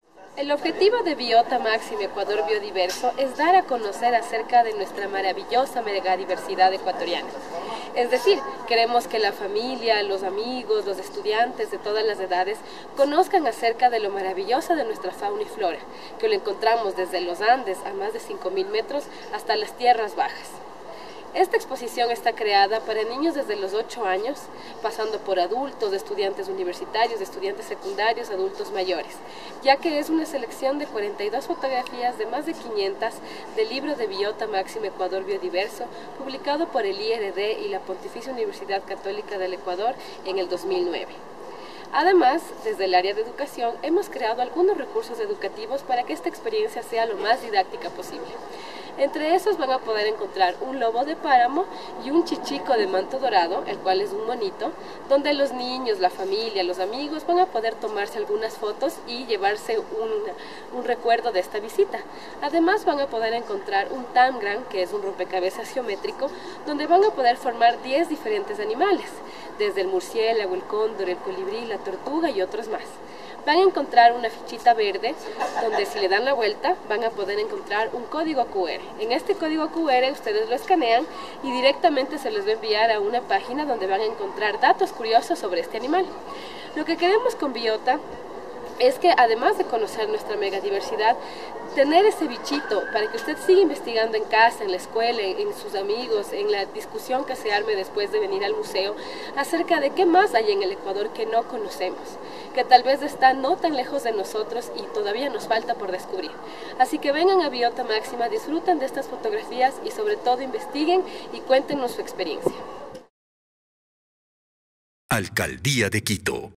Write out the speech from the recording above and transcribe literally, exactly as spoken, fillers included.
El objetivo de Biota Máxima Ecuador Biodiverso es dar a conocer acerca de nuestra maravillosa megadiversidad ecuatoriana. Es decir, queremos que la familia, los amigos, los estudiantes de todas las edades conozcan acerca de lo maravillosa de nuestra fauna y flora, que lo encontramos desde los Andes a más de cinco mil metros hasta las tierras bajas. Esta exposición está creada para niños desde los ocho años, pasando por adultos, estudiantes universitarios, estudiantes secundarios, adultos mayores, ya que es una selección de cuarenta y dos fotografías de más de quinientas del libro de Biota Máxima Ecuador Biodiverso, publicado por el I R D y la Pontificia Universidad Católica del Ecuador en el dos mil nueve. Además, desde el área de educación, hemos creado algunos recursos educativos para que esta experiencia sea lo más didáctica posible. Entre esos van a poder encontrar un lobo de páramo y un chichico de manto dorado, el cual es un monito, donde los niños, la familia, los amigos van a poder tomarse algunas fotos y llevarse un, un recuerdo de esta visita. Además van a poder encontrar un Tamgram, que es un rompecabezas geométrico, donde van a poder formar diez diferentes animales, desde el murciélago, el cóndor, el colibrí, la tortuga y otros más. Van a encontrar una fichita verde donde si le dan la vuelta van a poder encontrar un código Q R. En este código Q R ustedes lo escanean y directamente se les va a enviar a una página donde van a encontrar datos curiosos sobre este animal. Lo que queremos con Biota es que además de conocer nuestra megadiversidad, tener ese bichito para que usted siga investigando en casa, en la escuela, en sus amigos, en la discusión que se arme después de venir al museo, acerca de qué más hay en el Ecuador que no conocemos, que tal vez está no tan lejos de nosotros y todavía nos falta por descubrir. Así que vengan a Biota Máxima, disfruten de estas fotografías y sobre todo investiguen y cuéntenos su experiencia. Alcaldía de Quito.